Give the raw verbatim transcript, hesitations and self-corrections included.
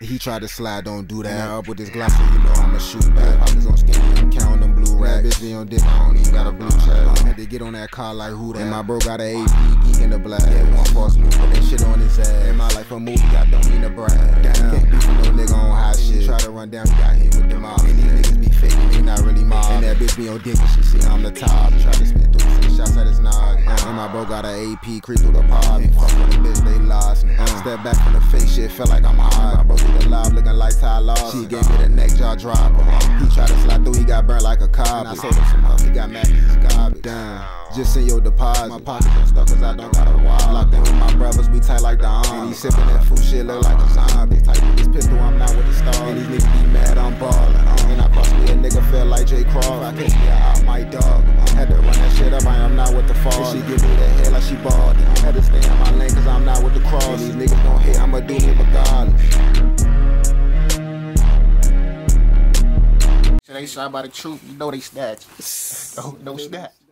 He tried to slide, don't do that. Now up with his glass, so you know I'ma shoot back. Pockets on skinny, I'm counting them blue racks. Bitch be on dick, I don't even got a blue check. I had to get on that car like who that? And my bro got an A P, geek in the black. Yeah, one false move, put that shit on his ass. In my life a movie, I don't mean to brag. Damn, can't beef with no nigga on high shit. Try to run down, he got hit with the mob. And these niggas be faking, they not really mob. And that bitch be on dick, and she see I'm the top. Try to spin through six shots at his nog. And my bro got an A P, creep through the pod. Fuck with the bitch, they lost. Step back from the face, shit felt like I'm hot. My bro through the live, looking like Ty Lawson. She gave me the neck jaw dropper. He tried to slide through, he got burnt like a cob. And I sold him some huff, he got mad, he's garbage. Damn, just send your deposit. My pockets are stuck cause I don't got a wallet. Locked in with my brothers, we tight like the arm. And he sipping that food shit, look like a zombie. Tight with this pistol, I'm not with the star. And these niggas be mad, I'm ballin'. And I cross me a nigga, feel like J. Crawl. I catch me out, my dog. Had to run that shit up, I am not with the fall. And she give me that head like she balled. Had to stay in my lane cause I'm not with the cross. And these niggas gon' hate, I'ma do it regardless. So they shot by the truth, you know they snatch. No, no snatch.